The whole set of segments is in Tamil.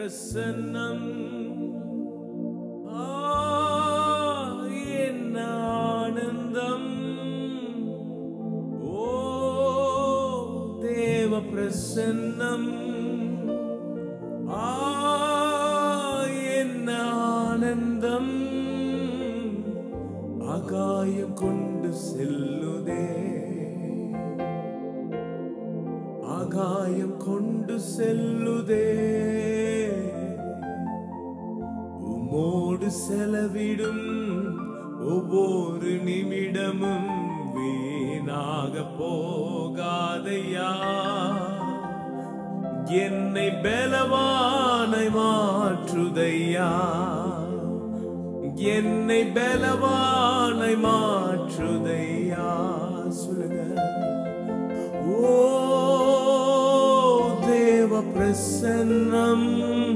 பிரசன்னம் என்ன ஆனந்தம் ஓ தேவ பிரசன்னம் என்ன ஆனந்தம் ஆகாயம் கொண்டு செல்லுதே ஆகாயம் கொண்டு செல்லுதே உம்மோடு செலவிடும் ஒவ்வொரு நிமிடமும் வீணாக போகாதையா என்னை பலவானை மாற்றுதையா என்னை பலவானை மாற்றுதையா சொல்லுங்க ஓ தேவ பிரசன்னம்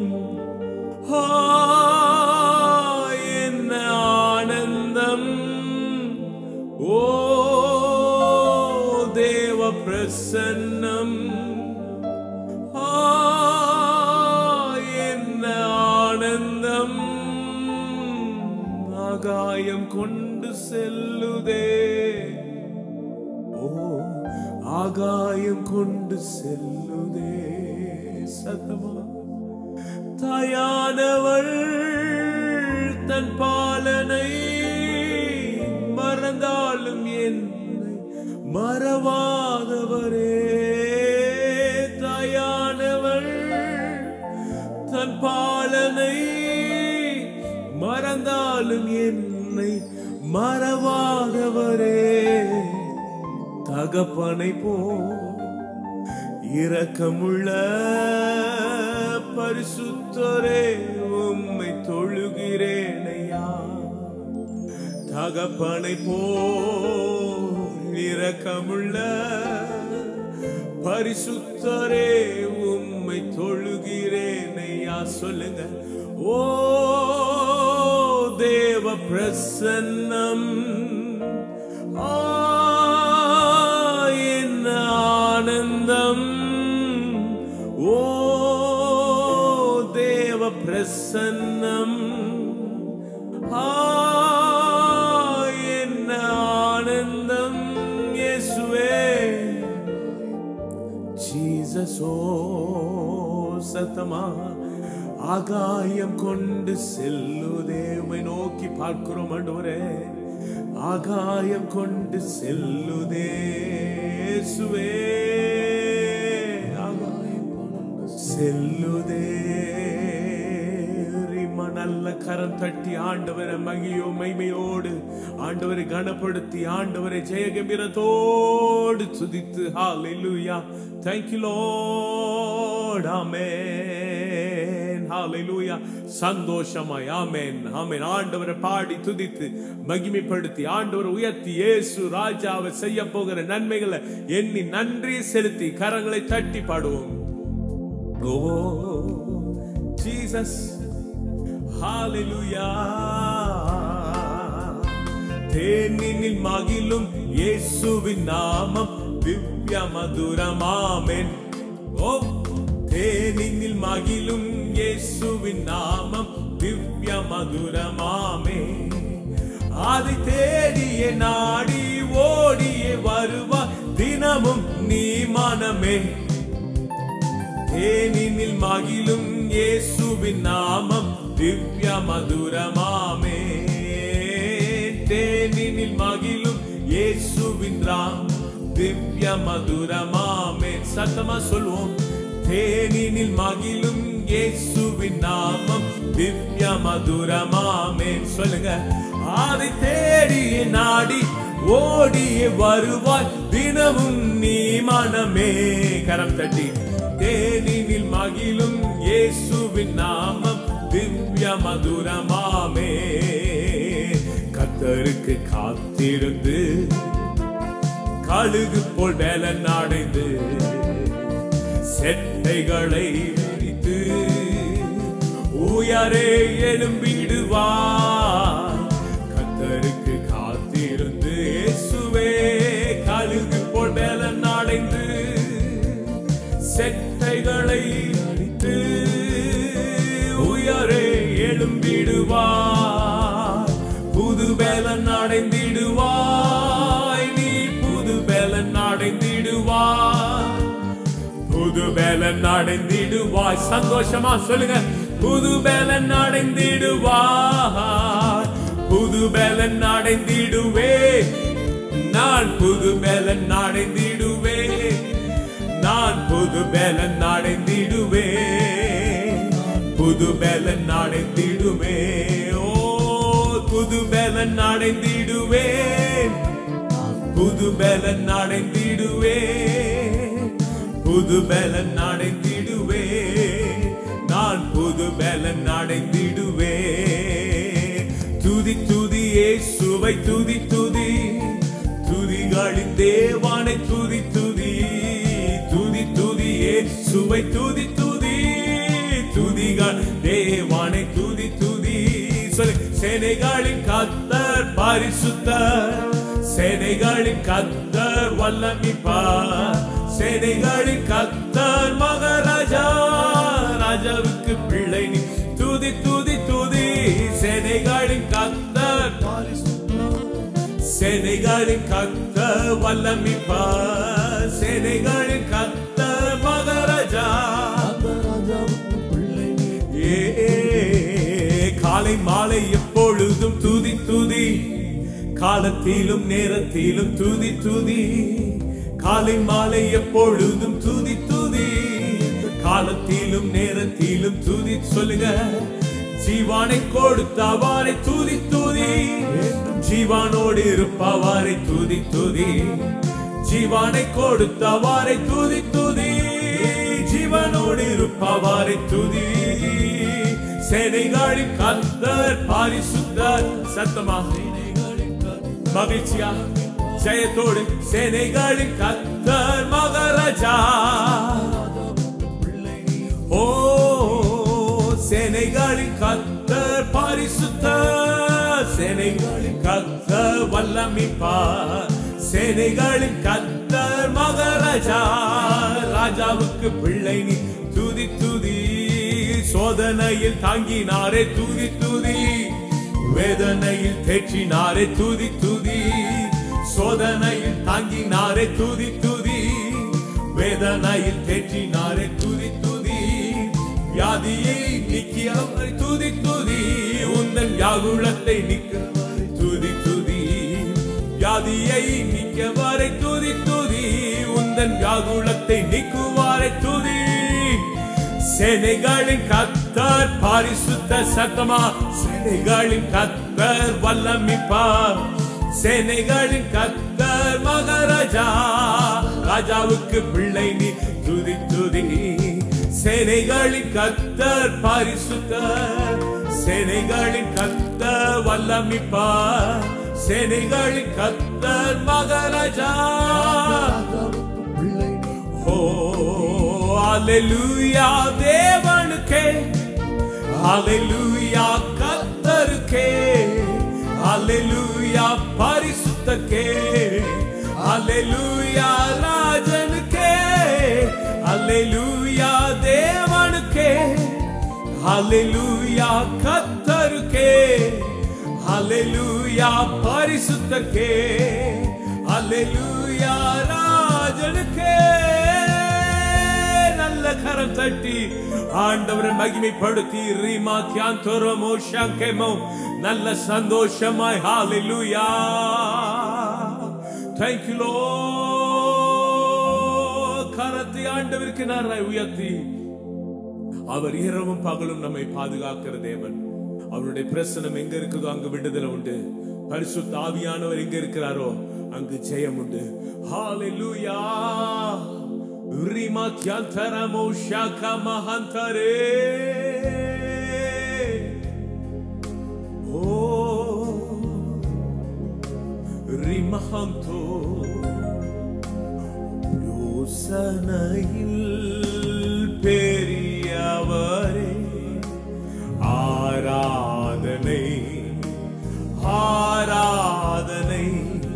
என்ன ஆனந்தம் ஓ தேவ பிரசன்னம் என்ன ஆனந்தம் ஆகாயம் கொண்டு செல்லுதே ஓ ஆகாயம் கொண்டு செல்லுதே சத்தமா தாயானவள் தன் பாலனை மறந்தாலும் என்னை மறவாதவரே தாயானவள் தன் பாலனை மறந்தாலும் என்னை மறவாதவரே தகப்பனை போ இரக்கமுள்ள பரிசுத்தரே உம்மை தொழுகிறேனையா தகப்பனை போ இரக்கமுள்ள பரிசுத்தரே உம்மை தொழுகிறேனையா சொல்லுங்க ஓ தேவ பிரசன்னம் என்ன ஆனந்தம் ஓ தேவ பிரசன்னம் என்ன ஆனந்தம் இயேசுவே ஜீசஸ் ஓ சத்தமா ஆகாயம் கொண்டு செல்லுதே உம்மை நோக்கி பார்க்கிறோம் ஆண்டவரே ஆகாயம் கொண்டு செல்லுதே இயேசுவே ஆகாயம் கொண்டு செல்லுதே நல்ல கரம் தட்டி ஆண்டவரை மகிமையோடு ஆண்டவரை கனப்படுத்தி ஆண்டவரை ஜெயகம்பீரத்தோடு துதித்து ஹல்லேலூயா thank you lord amen hallelujah சந்தோஷமாய் ஆமென் ஆமென் ஆண்டவரை பாடி துதித்து மகிமைப்படுத்தி ஆண்டவரை உயர்த்தி இயேசு ராஜாவை செய்ய போகிற நன்மைகளை எண்ணி நன்றி செலுத்தி கரங்களை தட்டி பாடுவோம் ஓ ஜீசஸ் ஹalleluya தேனினில் மகிழும் இயேசுவின் நாமம் திவ்ய மதுரம் ஆமென் ஓ தேனினில் மகிழும் இயேசுவின் நாமம் திவ்ய மதுரம் ஆமென் அதை தேடிய நாடி ஓடிய வருவாய் தினமும் நீ மனமே தேனினில் மகிழும் இயேசுவின் நாமம் திவ்ய மதுரமாமே தேனினில் மகிழும் இயேசுவின் நாமம் திவ்ய மதுரமாமே சத்தமா சொல்வோம் தேனினில் மகிழும் இயேசுவின் நாமம் திவ்ய மதுரமாமே சொல்லுங்க அதை தேடிய நாடி ஓடிய வருவாய் தினமும் நீ மனமே கரம் தட்டி தேனினில் மகிழும் இயேசுவின் நாமம் திவ்ய மதுரமாமே கர்த்தருக்கு காத்திருந்து கழுகு போல் வேலன் அடைந்து செட்டைகளை விரித்து உயரே எழும்பிடுவார் கர்த்தருக்கு காத்திருந்து இயேசுவே கழுகு போல் வேலன் அடைந்து செட்டைகளை அடித்து பலன் அடைந்திடுவாய். சந்தோஷமா சொல்லுங்க, புது பலன் அடைந்திடுவாய். புது பலன் அடைந்திடுவே, நான் புது பலன் அடைந்திடுவே, நான் புது பலன் அடைந்திடுவே, புது பலன் அடைந்திடுவே. ஓ புது பலன் அடைந்திடுவே, புது பலன் அடைந்திடுவே, புது பலன் அடைந்திடுவே, நான் புது பலன் அடைந்திடுவே. துதி துதி இயேசுவை துதி துதி, துதிகளின் தேவானை துதி துதி, துதி துதி இயேசுவை துதி துதி, துதிகள் தேவானை துதி துதி. சேனைகளின் கர்த்தர் பரிசுத்தர், சேனைகளின் கர்த்தர் வல்லமிப்பார், சேனைகளின் கர்த்தர் மகாராஜா, ராஜாவுக்கு பிள்ளை நீ துதி துதி துதி. சேனைகளின் கர்த்தர் பரிசுத்தர், சேனைகளின் கர்த்தர் வல்லமிப்பார், சேனைகளின் கர்த்தர் மகாராஜா, ராஜாவுக்கு பிள்ளை நீ. காலை மாலை எப்பொழுதும் துதி துதி, காலத்திலும் நேரத்திலும் துதி துதி. காலை மாலை எப்பொழுதும் துதி துதி, காலத்திலும் நேரத்திலும் துதி. சொல்லுங்க, ஜீவானை கொடுத்தவாரை துதி துதி, ஜீவானோடு இருப்பவாரை துதி துதி, ஜீவானை கொடுத்தவாரை துதி துதி, ஜீவனோடு இருப்பவாரை துதி. சேனைகளின் கர்த்தர் பரிசுத்தர். சத்தமாக மகிழ்ச்சியா ஜெயத்தோடு, சேனைகளின் கர்த்தர் மகாராஜா. ஓ சேனைகளின் கர்த்தர் பரிசுத்தர், சேனைகளின் கர்த்தர் வல்லமிப்பார், சேனைகளின் கர்த்தர் மகாராஜா, ராஜாவுக்கு பிள்ளை நீ துதி துதி. சோதனையில் தாங்கினாரே துதி துதி, வேதனையில் தேற்றினாரே துதி துதி. சோதனையில் தாங்கினாரே துதி துதி, வேதனையில் தேற்றினாரே துதி துதி. வியாதியை நீக்கியவரை துதி துதி, உந்தன் வியாகுலத்தை நீக்க துதி துதி. வியாதியை நீக்கியவரை துதி துதி, உந்தன் வியாகுலத்தை நீக்குவாரை துதி. சேனைகளின் கர்த்தர் பரிசுத்தர். சத்தமா, சேனைகளின் கர்த்தர் வல்லமிப்பார், சேனைகளின் கர்த்தர் மகாராஜா, ராஜாவுக்கு பிள்ளை நீ துதி துதி. சேனைகளின் கர்த்தர் பரிசுத்தர், சேனைகளின் கர்த்தர் வல்லமிப்பார், சேனைகளின் கர்த்தர் மகாராஜா. ஓ ஹalleluya தேவனுக்கே, ஹalleluya கர்த்தருக்கே, ஹalleluya பரிசுத்தருக்கே, ஹalleluya ராஜனுக்கே, ஹalleluya தேவனுக்கே, ஹalleluya கர்த்தருக்கே, ஹalleluya பரிசுத்தருக்கே, ஹalleluya ராஜனுக்கே. நல்ல கரம் தட்டி ஆண்டவரை மகிமைப்படுத்தி ரீமா கியாந்தோரமோ ஷாங்கேமோ நல்ல சந்தோஷமாய் ஹalleluya. Thank you Lord. கரத்தை ஆண்டவருக்கு நேராய் உயர்த்தி, அவர் இரவும் பகலும் நம்மை பாதுகாக்கிற தேவன். அவருடைய பிரசனம் எங்க இருக்குதோ அங்கு விடுதலை உண்டு. பரிசுத்த ஆவியானவர் எங்க இருக்கிறாரோ அங்கு ஜெயம் உண்டு. ஹalleluya. Rima Kyantaramo Shaka Mahantare. Oh Rimahanto Yosanail Periyavare Aradhanai Aradhanai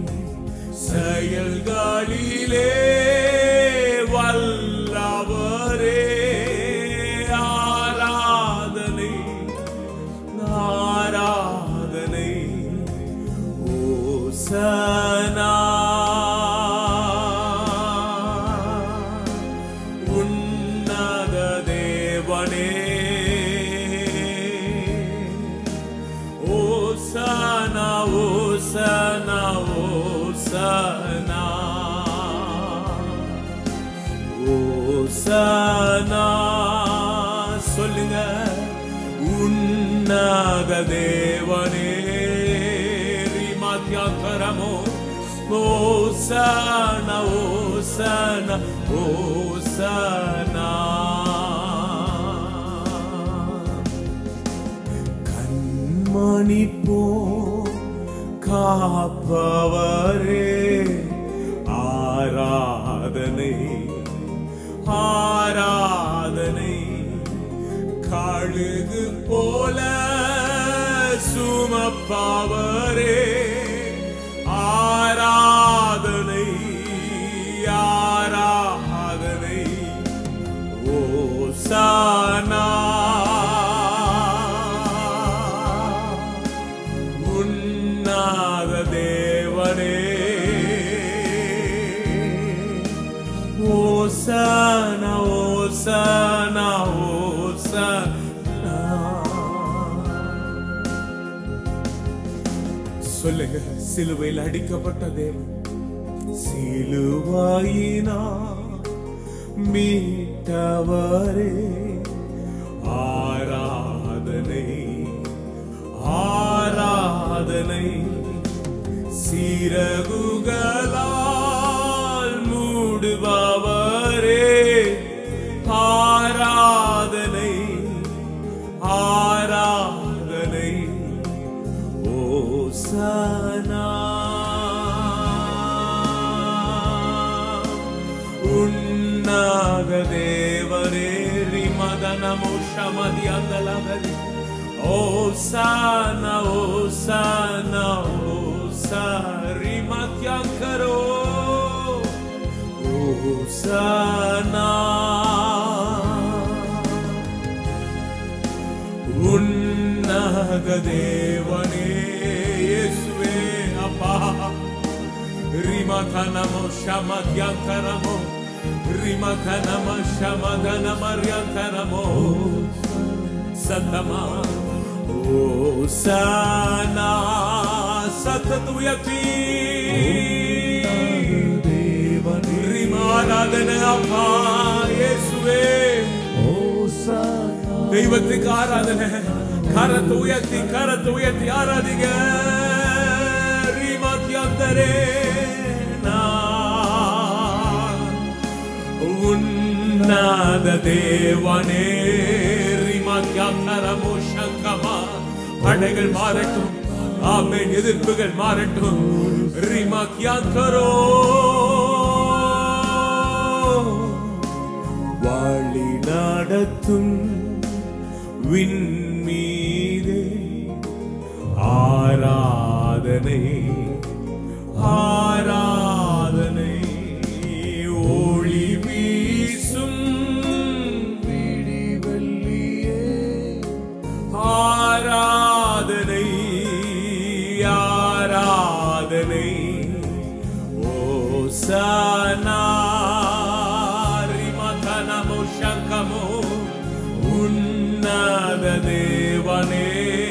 Sayalgalile வல்லவரே ஆராதனை ஆராதனை ஓசனா ஓசனா ஓசனா ஓசனா சொல்லுங்க. உன்னத தேவனே ரிமத்யாகரமோ ஓசனா ஓசனா ஓசனா. கண்மணி போ காப்பவரே ஆராதனை ஆராதனை. கழுகு போல சுமப்பவரே ஆராதனை ஆராதனை. ஓசனா உன்னத தேவனே ஓசனா ஓசனா ஓசனா. சொல்லுங்க. சிலுவையில் அடிக்கப்பட்ட தேவன் சிலுவாயினா மீட்டவரே ஆராதனை ஆராதனை. சிறகுகளால் மூடுபவரே ஆராதனை ஆராதனை. ஓசனா உன்னத தேவனே ரிமதனமோ ஷமதியந்தலகதி. ஓசனா ஓசனா ஓசரிமத்யாங்கரோ ஓசனா. உன்னத தேவனே இயேசுவே அப்பா. ரிமதனமோ ஷமத்யாங்கரமோ ரிமதனமோ ஷமதனமர்யாங்கரமோ சத்தமா. ஓசனா சத்தத்துயத்தி ரிமாராதனை அப்பா இயேசுவே. தெய்வத்துக்கு ஆராதனை. கரத்தை உயர்த்தி ஆராதிங்க. ரிமத்யந்தரே உன்னத தேவனே ரிமத்யந்தரமோ சங்கமா. படைகள் மாறட்டும், ஆமென். எதிர்ப்புகள் மாறட்டும். ரிமத்யந்தரோ வழி நடத்தும் விண்மீதே ஆராதனை ஆராதனை. ஒளி வீசும் விடிவெள்ளியே ஆராதனை ஆராதனை. ஓசனா ரிமதனமோ சங்கமோ உன்னத தேவனே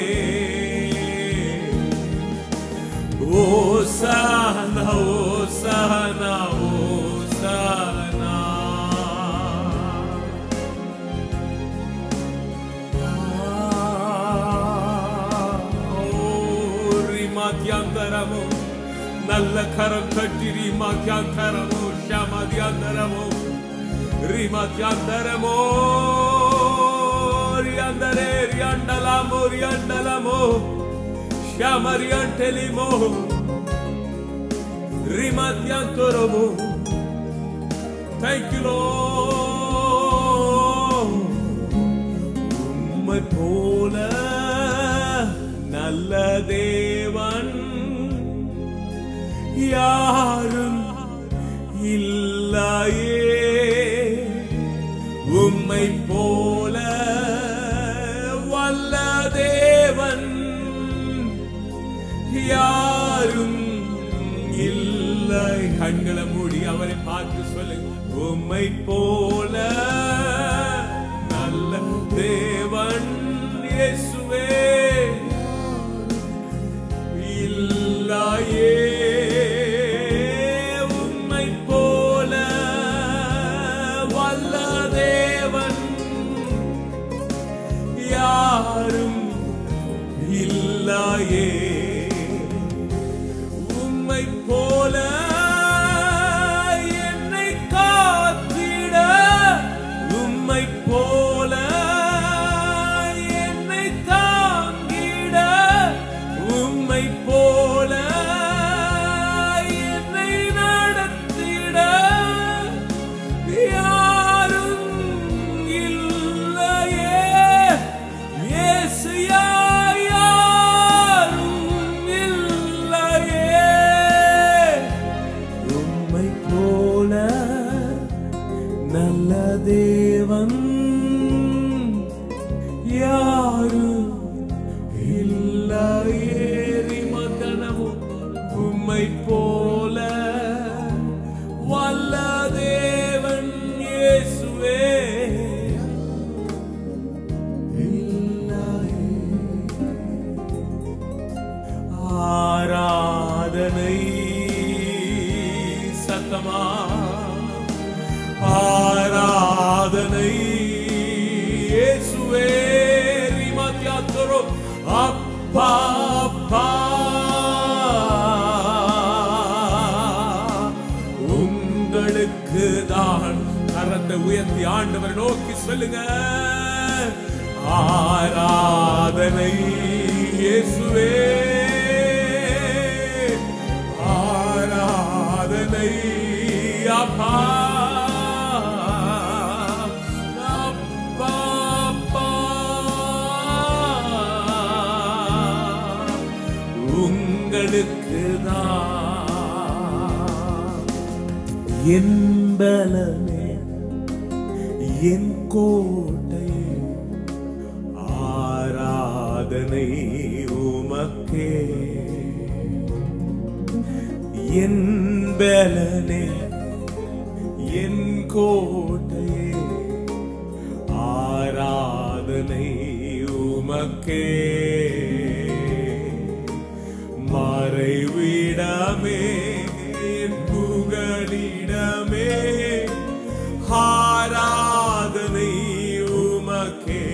ஓசனா ஓசனா ஓசனா. ரிமத்யாந்தரமோ நல்ல கரம் கட்டி ரிமத்யாந்தரமோ ஷமத்யாந்தரமோ ரிமத்யாந்தரமோ ரியாந்தரே ரியாண்டலமோ ரியாண்டலமோ ஷமரியாண்டலிமோ ரிமத்யாந்தரமோ. Thank you Lord. உம்மை போல நல்ல தேவன் யாரும் இல்லையே. உம்மை போல வல்ல தேவன் யாரும் இல்லை. கண்களை மூடி அவரை பார்த்து சொல்லுங்க. உம்மை போல நல்ல தேவன் இயேசுவே இல்ல இல்லையே. உம்மை போல என்னை காத்திட, உம்மை போல என்னை தாங்கிட, உம்மை போல என்னை நடத்திட யாரும் இல்லையே. இயேசுயா யாரும் இல்லையே. உம்மை போல நல்ல தேவன் யாரும் இல்லையே. உம்மை போல வல்ல தேவன் இயேசுவே இல்லையே. ஆராதனை சத்தமா, ஆராதனை இயேசுவே. ரிமத்யாத்தரோ அப்பா அப்பா உங்களுக்கு தான். கரத்தை உயர்த்தி ஆண்டவரை நோக்கி சொல்லுங்க. ஆராதனை இயேசுவே, ஆராதனை அப்பா அப்பா அப்பா உங்களுக்கு தான். என் பலமே என் கோட்டையே, ஆராதனை உமக்கே. என் பலனே என் கோட்டையே, ஆராதனை உமக்கே. மறைவிடமே புகலிடமே, ஆராதனை உமக்கே.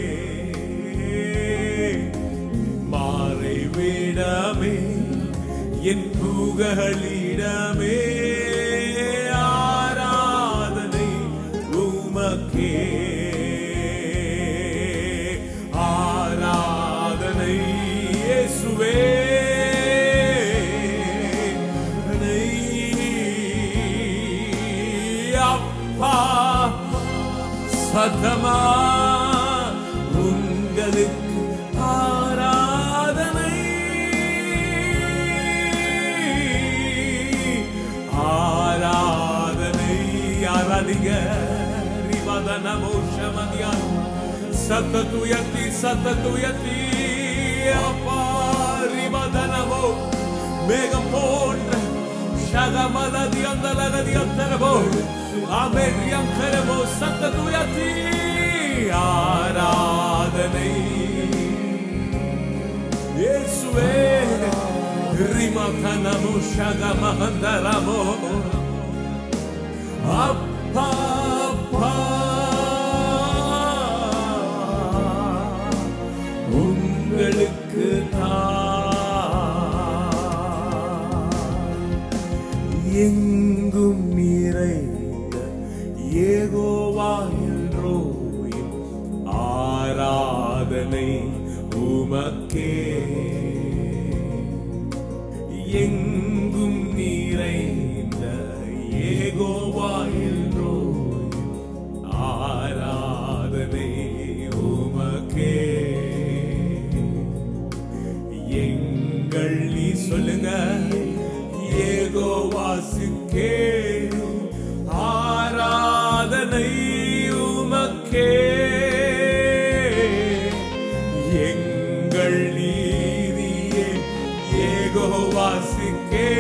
மறைவிடமே என் புகலிடமே, ஆராதனை உமக்கே. ஆராதனை இயேசுவே சதமா. உங்களுக்கு ஆராதனை, ஆராதனை. ஆராதிங்க. ரிவதனமோ ஷமதியா சத்ததுயதி சத்ததுயதி அப்பா. ரிவதனமோ மேகம் போன்ற ஷகமலதி அந்தலகதி அந்தரபோ ஆமெரியம் கரபோ சத்ததுயதி. ஆராதனை இயேசுவே. ரிமதனமோ ஷகமஹந்தரமோ அப்பா அப்பா உங்களுக்கு எங்கும் நிறைந்த யெகோவா எல்லோரும் ஆராதனை உமக்கே. எங்கும் நிறைந்த யெகோவா எல்லோரும் ஆராதனை உமக்கே. எங்கள் நீ சொல்லுங்க. யெகோவாவுக்கே ஆராதனை உமக்கே. எங்கள் நீதியே யெகோவாவுக்கே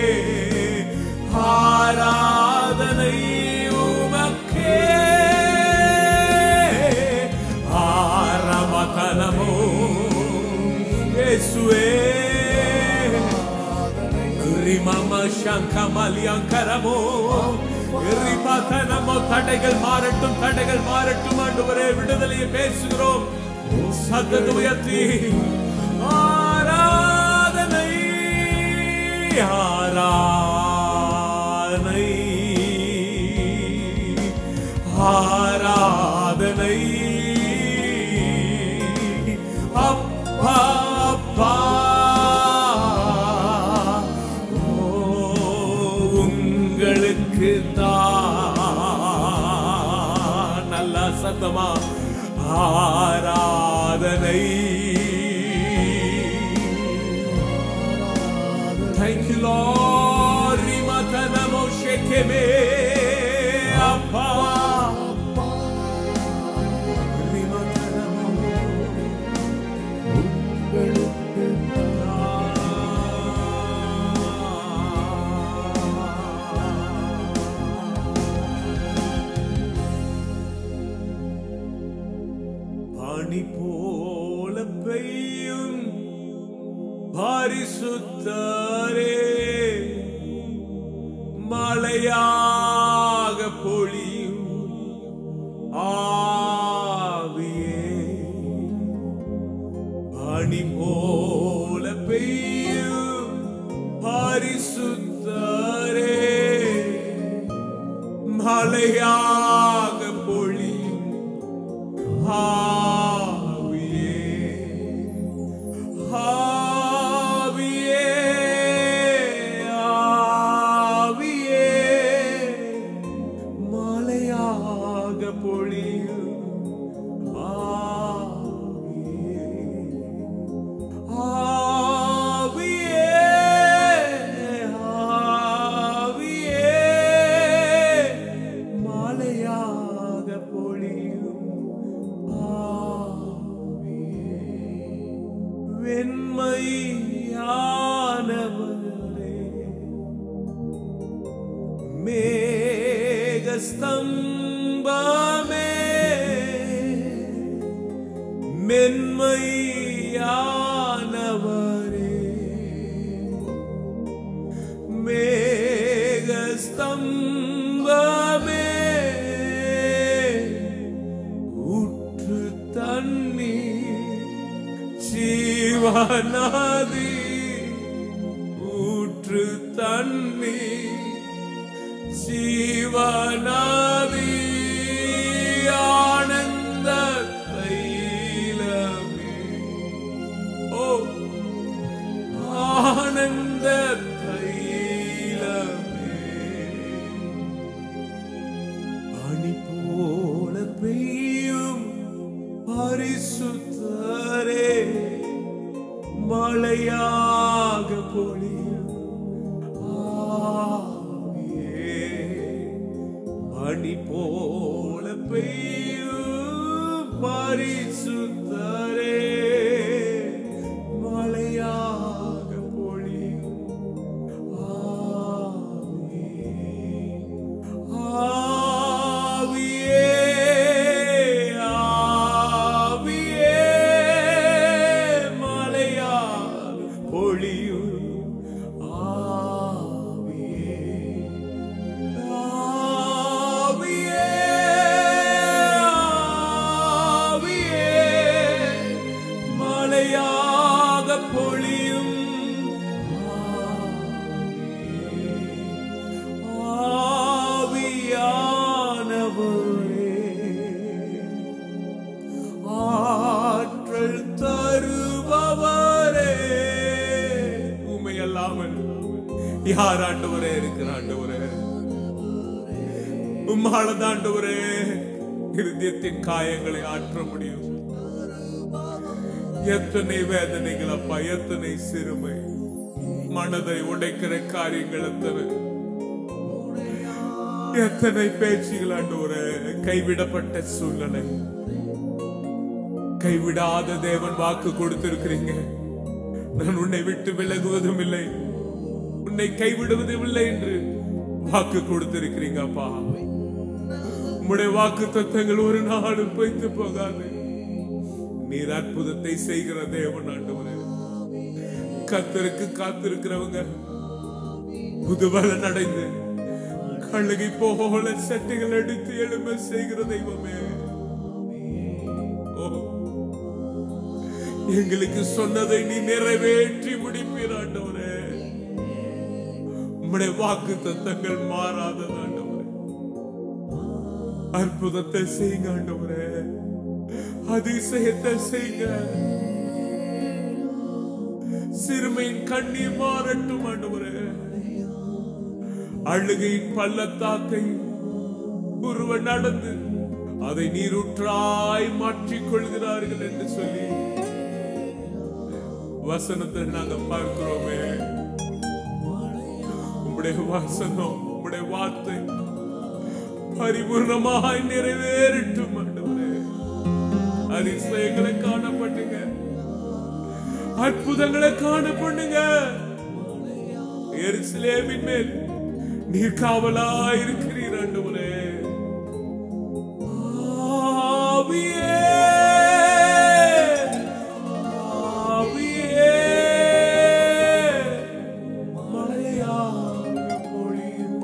ஆராதனை உமக்கே. ஆரமதனமோ இயேசுவே. ரிமமா சங்கமலியங்கரமோ ரிபதனமோ. தடைகள் மாறட்டும், தடைகள் மாறட்டும் ஆண்டவரே. விடுதலையை பேசுகிறோம். சத்தத்தை உயர்த்தி ஆராதனை சத்தமா ஆராதனை. Thank you Lord. Rimatanamo shekeme appa. Rimatanamo பாணி போல பெய்யும் பரிசுத்தரே, மழையாக பொழியும் ஆவியே. பனி போல பெய்யும் பரிசுத்தரே, மழையாக பொழியும் ஆவியே. மேகஸ்தம்பமே மென்மையானவரே, மேகஸ்தம்பமே ஊற்று தண்ணீர் ஜீவநதி, ஊற்று தண்ணீர் ஜீவநதி, ஆனந்த தைலமே. ஓ ஆனந்த தைலமே. பனி போல பெய்யும் பரிசுத்தரே, மழையாக பொழியும் பனி போல பெய்யும் பரிசுத்தரே, மழையாக பொழியும் ஆவியே. ஆவியே மழையாக பொழியும் பொழியும் ஆவியானவரே, ஆற்றல் தருபவரே, உம்மை அல்லாமல் யார் ஆண்டவரே இருக்கிற? ஆண்டவரே உம்மால ஆண்டவரே இருதயத்தின் காயங்களை ஆற்ற முடியும். எத்தனை வேதனைகள் அப்பா, எத்தனை சிறுமை, மனதை உடைக்கிற காரியங்கள் எத்தனை, எத்தனை பேச்சுகள் ஆண்டவரே. கைவிடப்பட்ட சூழ்நிலை, கைவிடாத தேவன் வாக்கு கொடுத்திருக்கிறீங்க. நான் உன்னை விட்டு விலகுவதும் இல்லை, உன்னை கைவிடுவதும் இல்லை என்று வாக்கு கொடுத்திருக்கிறீங்க அப்பா. உம்முடைய வாக்கு தத்தங்கள் ஒரு நாளும் பொய்த்து போகாது. நீர் அற்புதத்தை செய்கிற தேவன் ஆண்டவரே. கர்த்தருக்கு காத்திருக்கிறவங்க புதுபலன் அடைந்து கழுகை போல சட்டைகள் அடித்து எழும்ப செய்கிற தெய்வமே. ஓ, எங்களுக்கு சொன்னதை நீ நிறைவேற்றி முடிப்பீர் ஆண்டவரே. உம்முடைய வாக்கு தத்தங்கள் மாறாதது ஆண்டவரே. அற்புதத்தை செய்யுங்க ஆண்டவரே, அதிசயத்தை செய்யுங்க. சிறுமையின் கண்ணீர் மாறட்டும் ஆண்டவரே. அழுகையின் பள்ளத்தாக்கை உருவ நடந்து அதை நீரூற்றாய் மாற்றிக் கொள்கிறார்கள் என்று சொல்லி வசனத்தில் நாங்கள் பார்க்கிறோமே. உம்முடைய வசனம், உம்முடைய வார்த்தை பரிபூர்ணமாய் நிறைவேறட்டும் ஆண்டவரே. அதிசயங்களை காணப்படுங்க, அற்புதங்களை காணப்படுங்க. எருசலேமின் மேல் நீர் காவலாய் இருக்கிறீர் ஆண்டவரே. ஆவியே ஆவியே மழையாக பொழியும்.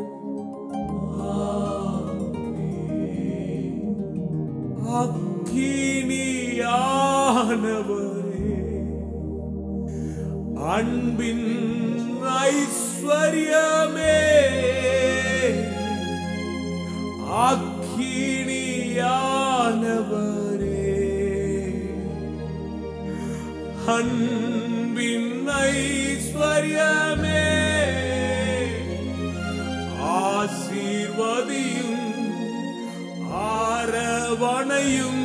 அக்கினியானவரே, அன்பின் ஐஸ்வர்யமே, அக்கினியானவரே, அன்பின் ஐஸ்வர்யமே, ஆசீர்வதியும் அரவணையும்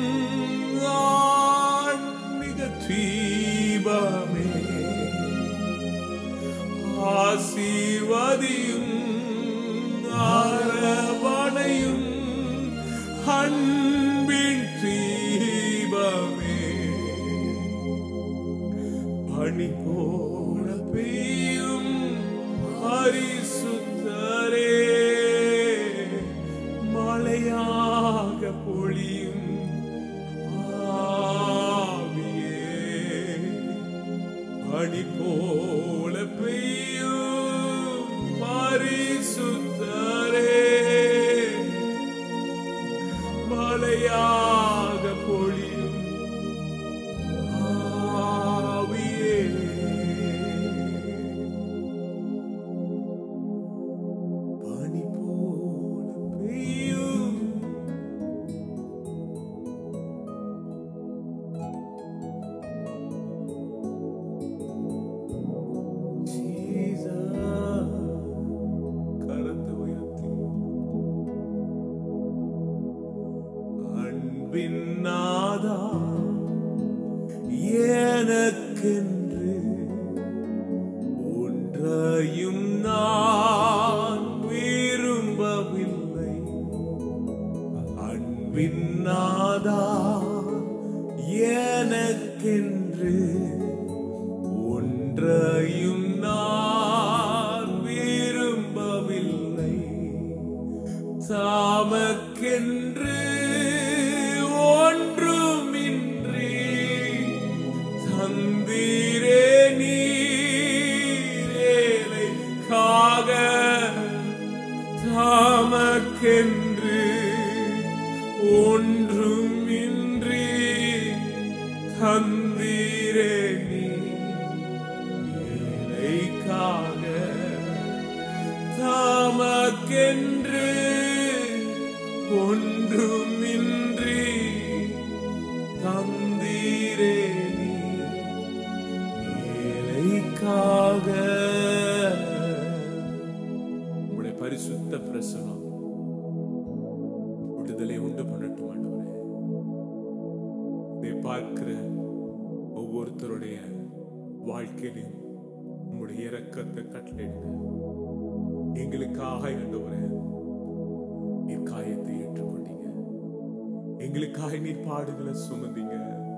ஆன்மிக தீபமே, ஆசீர்வதியும் அரவணையும் அன்பின் தீபமே, பனி போல பெய்யும் பரிசுத்தரே, மழையாக பொழியும் ஆவியே, பனி போல பெய்யும் பரிசுத்தரே, மழையாக பொழியும் ஆவியே. பனி போல பெய்யும் கரத்தை உயர்த்தி அன்பின் நாதா எனக்கென்று ஒன்றையும் நான் விரும்பவில்லை. அன்பின் நாதா எனக்கென்று ஒன்றையும் நான் விரும்பவில்லை. தாமக்கென்று ஒன்றுமின்றி தந்தீரே நீரேலைக்காக. தாமக்கென்று ஒன்றுமின்றி தந்தீரே நீரேலைக்காக. தாமக்கென்று ஒன்றுமின்றி தந்தீரே நீரேலைக்காக. உம்முடைய பரிசுத்த பிரசனம் விடுதலை உண்டு பண்ணட்டும் ஆண்டவரே. இதை பார்க்கிற ஒவ்வொருத்தருடைய வாழ்க்கையிலும் உம்முடைய இரக்கத்தை கட்டளையிடுங்க. எங்களுக்காக ஆண்டவரே நீர் காயத்தை ஏற்றுக்கொண்டீங்க, எங்களுக்காக நீர் பாடுகளை சுமந்தீங்க.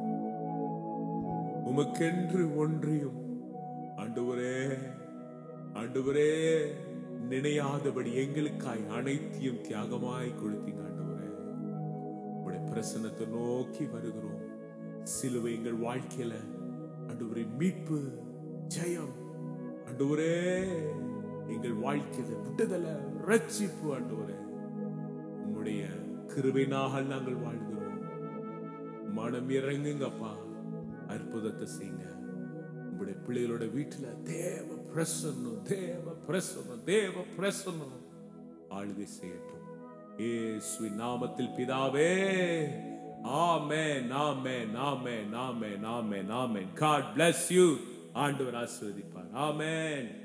உமக்கென்று ஒன்றையும் ஆண்டவரே ஆண்டவரே நினையாதபடி எங்களுக்காய் அனைத்தையும் தியாகமாய் கொடுத்தீங்க ஆண்டவரே. உடைய பிரசன்னத்தை நோக்கி வருகிறோம். சிலுவை எங்கள் வாழ்க்கையில ஆண்டவரே மீட்பு, ஜெயம் ஆண்டவரே, எங்கள் வாழ்க்கையில விடுதலை, ரட்சிப்பு ஆண்டவரே. உம்முடைய கிருபையினால் நாங்கள் வாழ்கிறோம். மனம் இறங்குங்கப்பா, அற்புதத்தை செய்யுங்க. உங்களுடைய பிள்ளைகளோட வீட்டுல தேவ பிரசன்னம், தேவ பிரசன்னம், தேவ பிரசன்னம் ஆளுகை செய்யட்டும். இயேசுவின் நாமத்தில் பிதாவே, ஆமென், ஆமென், ஆமென், ஆமென், ஆமென், ஆமென். God bless you. ஆண்டவர் ஆசீர்வதிப்பார். ஆமென்.